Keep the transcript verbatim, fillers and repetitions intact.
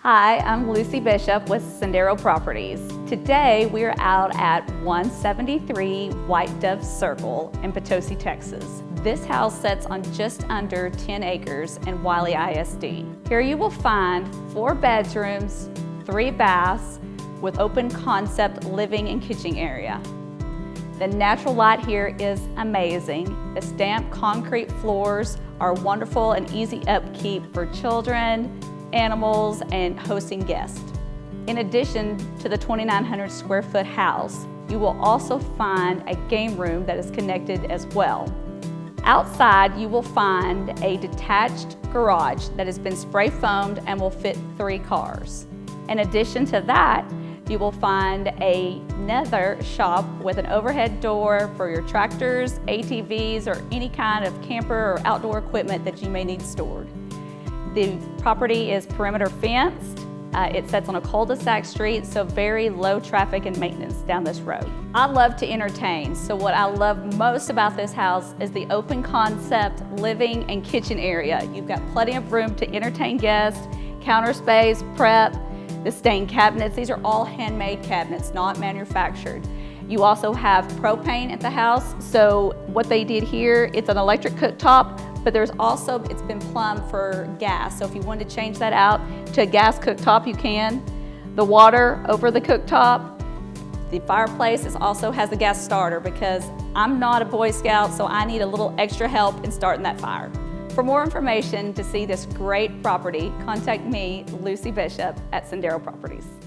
Hi, I'm Lucy Bishop with Sendero Properties. Today we are out at one seventy-three White Dove Circle in Potosi, Texas. This house sits on just under ten acres in Wylie I S D. Here you will find four bedrooms, three baths with open concept living and kitchen area. The natural light here is amazing. The stamped concrete floors are wonderful and easy upkeep for children, animals, and hosting guests. In addition to the twenty-nine hundred square foot house, you will also find a game room that is connected as well. Outside, you will find a detached garage that has been spray foamed and will fit three cars. In addition to that, you will find another shop with an overhead door for your tractors, A T Vs, or any kind of camper or outdoor equipment that you may need stored. The property is perimeter fenced. Uh, it sits on a cul-de-sac street, so very low traffic and maintenance down this road. I love to entertain, so what I love most about this house is the open concept living and kitchen area. You've got plenty of room to entertain guests, counter space, prep, the stained cabinets. These are all handmade cabinets, not manufactured. You also have propane at the house, so what they did here, it's an electric cooktop, but there's also, it's been plumbed for gas. So if you wanted to change that out to a gas cooktop, you can. The water over the cooktop. The fireplace is also has a gas starter because I'm not a Boy Scout, so I need a little extra help in starting that fire. For more information to see this great property, contact me, Lucy Bishop, at Sendero Properties.